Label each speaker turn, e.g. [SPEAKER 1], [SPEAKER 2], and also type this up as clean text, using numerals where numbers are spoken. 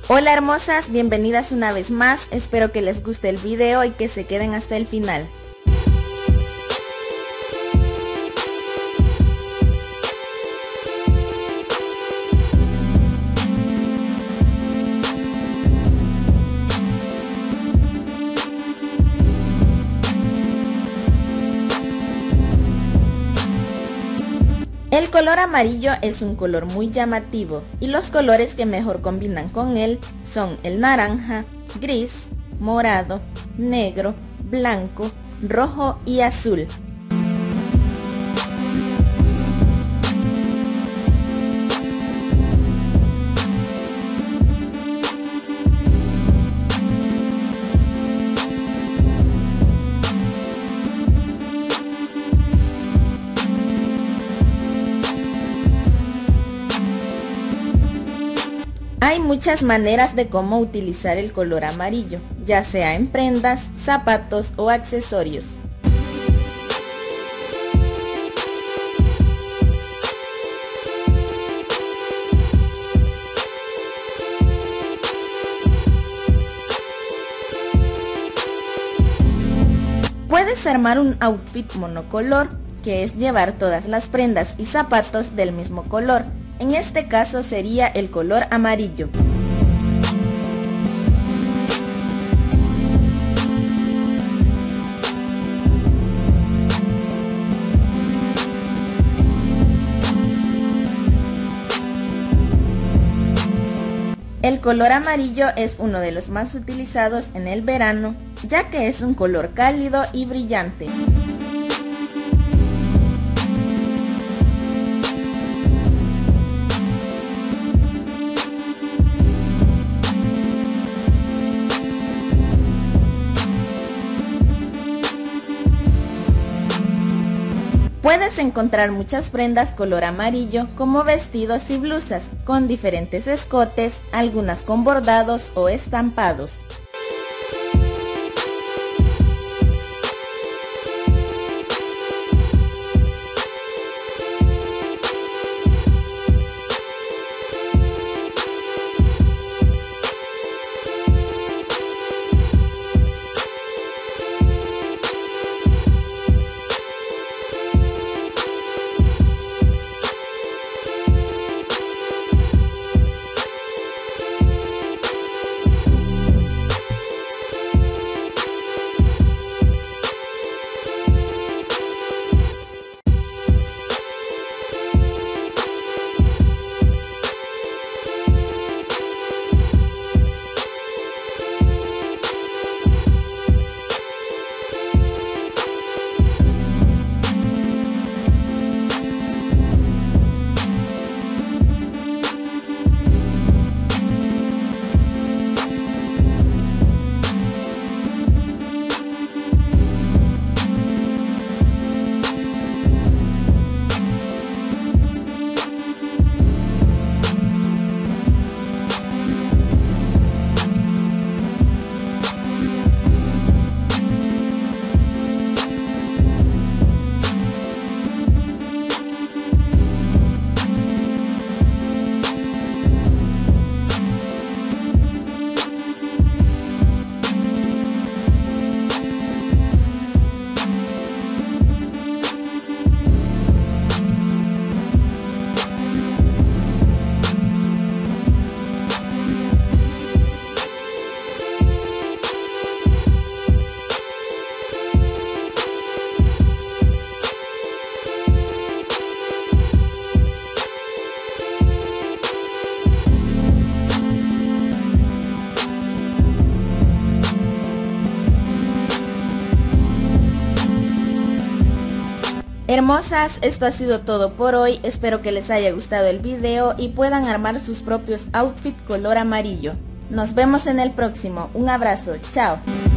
[SPEAKER 1] Hola hermosas, bienvenidas una vez más, espero que les guste el video y que se queden hasta el final. El color amarillo es un color muy llamativo y los colores que mejor combinan con él son el naranja, gris, morado, negro, blanco, rojo y azul. Hay muchas maneras de cómo utilizar el color amarillo, ya sea en prendas, zapatos o accesorios. Puedes armar un outfit monocolor, que es llevar todas las prendas y zapatos del mismo color. En este caso sería el color amarillo. El color amarillo es uno de los más utilizados en el verano, ya que es un color cálido y brillante. Puedes encontrar muchas prendas color amarillo como vestidos y blusas con diferentes escotes, algunas con bordados o estampados. Hermosas, esto ha sido todo por hoy, espero que les haya gustado el video y puedan armar sus propios outfits color amarillo. Nos vemos en el próximo, un abrazo, chao.